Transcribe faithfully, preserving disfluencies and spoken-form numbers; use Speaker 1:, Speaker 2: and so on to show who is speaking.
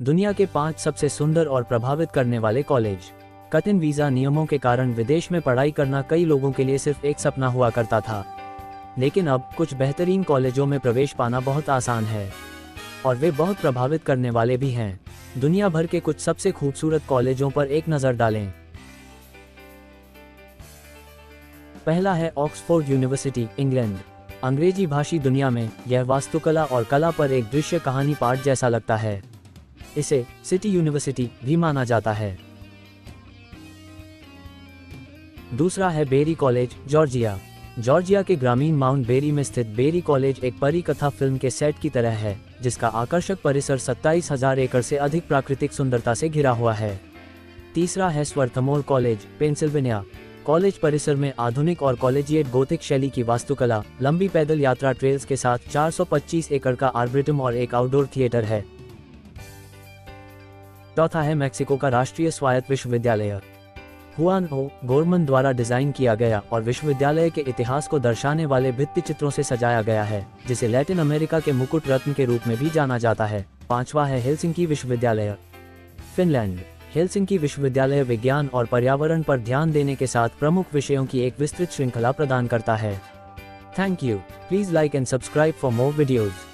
Speaker 1: दुनिया के पांच सबसे सुंदर और प्रभावित करने वाले कॉलेज। कठिन वीज़ा नियमों के कारण विदेश में पढ़ाई करना कई लोगों के लिए सिर्फ एक सपना हुआ करता था, लेकिन अब कुछ बेहतरीन कॉलेजों में प्रवेश पाना बहुत आसान है और वे बहुत प्रभावित करने वाले भी हैं। दुनिया भर के कुछ सबसे खूबसूरत कॉलेजों पर एक नज़र डालें। पहला है ऑक्सफोर्ड यूनिवर्सिटी, इंग्लैंड। अंग्रेजी भाषी दुनिया में यह वास्तुकला और कला पर एक दृश्य कहानी पाठ जैसा लगता है। इसे सिटी यूनिवर्सिटी भी माना जाता है। दूसरा है बेरी कॉलेज, जॉर्जिया। जॉर्जिया के ग्रामीण माउंट बेरी में स्थित बेरी कॉलेज एक परी कथा फिल्म के सेट की तरह है, जिसका आकर्षक परिसर सत्ताईस हजार एकड़ से अधिक प्राकृतिक सुंदरता से घिरा हुआ है। तीसरा है स्वर्थमोर कॉलेज, पेंसिल्वेनिया। कॉलेज परिसर में आधुनिक और कॉलेजिएट गोथिक शैली की वास्तुकला, लंबी पैदल यात्रा ट्रेल्स के साथ चार सौ पच्चीस एकड़ का आर्ब्रेटम और एक आउटडोर थिएटर है। चौथा है मेक्सिको का राष्ट्रीय स्वायत्त विश्वविद्यालय। हुआन ओ गोरमन द्वारा डिजाइन किया गया और विश्वविद्यालय के इतिहास को दर्शाने वाले भित्ति चित्रों से सजाया गया है, जिसे लैटिन अमेरिका के मुकुट रत्न के रूप में भी जाना जाता है। पांचवा है हेलसिंकी विश्वविद्यालय, फिनलैंड। हेलसिंकी विश्वविद्यालय विज्ञान और पर्यावरण पर ध्यान देने के साथ प्रमुख विषयों की एक विस्तृत श्रृंखला प्रदान करता है। Thank you. Please like and subscribe for more videos.